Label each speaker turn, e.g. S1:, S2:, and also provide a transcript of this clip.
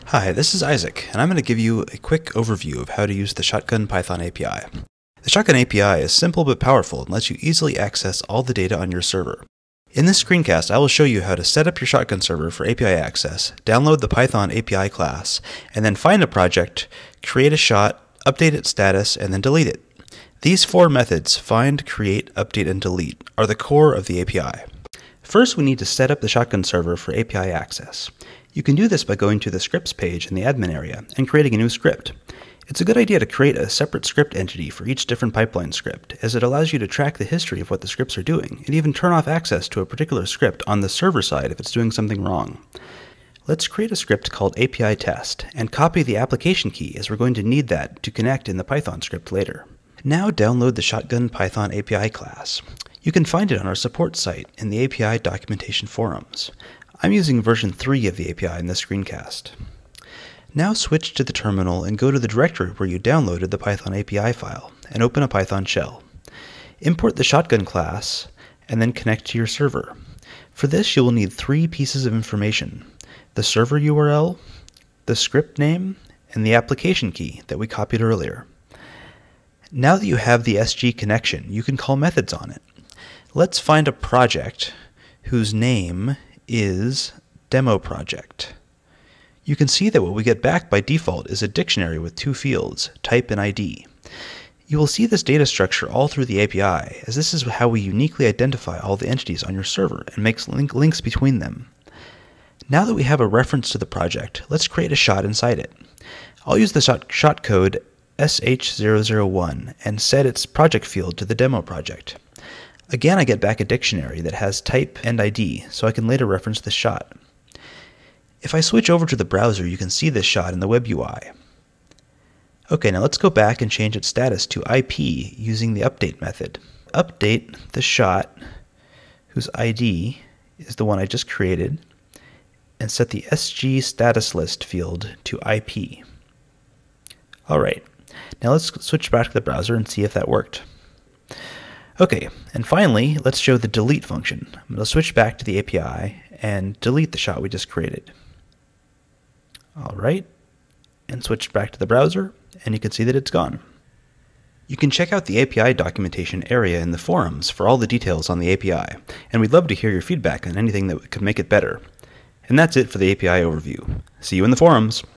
S1: Hi, this is Isaac, and I'm going to give you a quick overview of how to use the Shogun Python API. The Shogun API is simple but powerful and lets you easily access all the data on your server. In this screencast, I will show you how to set up your Shogun server for API access, download the Python API class, and then find a project, create a shot, update its status, and then delete it. These four methods, find, create, update, and delete, are the core of the API. First, we need to set up the Shogun server for API access. You can do this by going to the scripts page in the admin area and creating a new script. It's a good idea to create a separate script entity for each different pipeline script, as it allows you to track the history of what the scripts are doing, and even turn off access to a particular script on the server side if it's doing something wrong. Let's create a script called API test, and copy the application key, as we're going to need that to connect in the Python script later. Now download the Shogun Python API class. You can find it on our support site in the API documentation forums. I'm using version 3 of the API in this screencast. Now switch to the terminal and go to the directory where you downloaded the Python API file and open a Python shell. Import the Shogun class and then connect to your server. For this, you will need 3 pieces of information: the server URL, the script name, and the application key that we copied earlier. Now that you have the SG connection, you can call methods on it. Let's find a project whose name is demo project. You can see that what we get back by default is a dictionary with 2 fields, type and ID. You will see this data structure all through the API, as this is how we uniquely identify all the entities on your server and makes links between them. Now that we have a reference to the project, let's create a shot inside it. I'll use the shot code SH001 and set its project field to the demo project. Again, I get back a dictionary that has type and ID, so I can later reference the shot. If I switch over to the browser, you can see this shot in the web UI. Okay, now let's go back and change its status to IP using the update method. Update the shot, whose ID is the one I just created, and set the SG status list field to IP. Alright, now let's switch back to the browser and see if that worked. Okay, and finally, let's show the delete function. I'm going to switch back to the API and delete the shot we just created. Alright, and switch back to the browser, and you can see that it's gone. You can check out the API documentation area in the forums for all the details on the API, and we'd love to hear your feedback on anything that could make it better. And that's it for the API overview. See you in the forums!